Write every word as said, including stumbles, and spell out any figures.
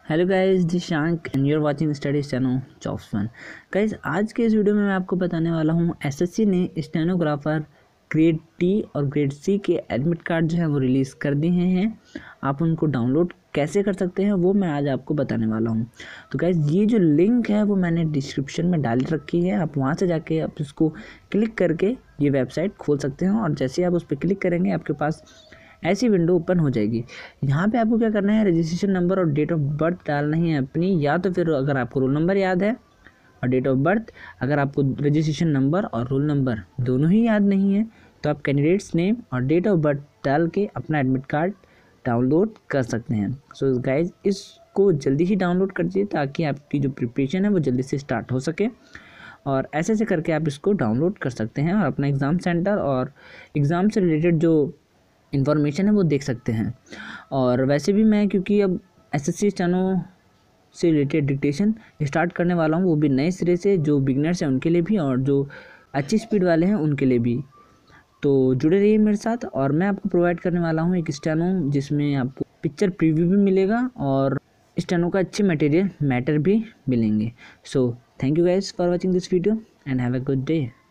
Hello guys, this शांक and you are watching study steno jobs one. Guys, आज के इस वीडियो में मैं आपको बताने वाला हूँ एसएससी ने स्टेनोग्राफर ग्रेड टी और ग्रेड सी के एडमिट कार्ड जो है वो रिलीज़ कर दिए हैं। आप उनको डाउनलोड कैसे कर सकते हैं वो मैं आज आपको बताने वाला हूँ। तो गाइस, ये जो लिंक है वो मैंने डिस्क्रिप्शन में डाल रखी है। आप वहाँ से जाके आप इसको क्लिक करके ये वेबसाइट खोल सकते हैं और जैसे आप उस पर क्लिक करेंगे आपके पास ऐसी विंडो ओपन हो जाएगी। यहाँ पे आपको क्या करना है, रजिस्ट्रेशन नंबर और डेट ऑफ बर्थ डालना है अपनी, या तो फिर अगर आपको रोल नंबर याद है और डेट ऑफ बर्थ, अगर आपको रजिस्ट्रेशन नंबर और रोल नंबर दोनों ही याद नहीं है तो आप कैंडिडेट्स नेम और डेट ऑफ बर्थ डाल के अपना एडमिट कार्ड डाउनलोड कर सकते हैं। सो गाइज, इसको जल्दी ही डाउनलोड कर दीजिए ताकि आपकी जो प्रिपरेशन है वो जल्दी से स्टार्ट हो सके। और ऐसे ऐसे करके आप इसको डाउनलोड कर सकते हैं और अपना एग्ज़ाम सेंटर और एग्ज़ाम से रिलेटेड जो इन्फॉर्मेशन है वो देख सकते हैं। और वैसे भी मैं क्योंकि अब एसएससी स्टेनो से रिलेटेड डिक्टेशन स्टार्ट करने वाला हूँ, वो भी नए सिरे से, जो बिगनर्स हैं उनके लिए भी और जो अच्छी स्पीड वाले हैं उनके लिए भी। तो जुड़े रहिए मेरे साथ और मैं आपको प्रोवाइड करने वाला हूँ एक स्टेनो जिसमें आपको पिक्चर प्रीव्यू भी मिलेगा और स्टेनो का अच्छे मटेरियल मैटर भी मिलेंगे। So thank you guys for watching this video and have a good day.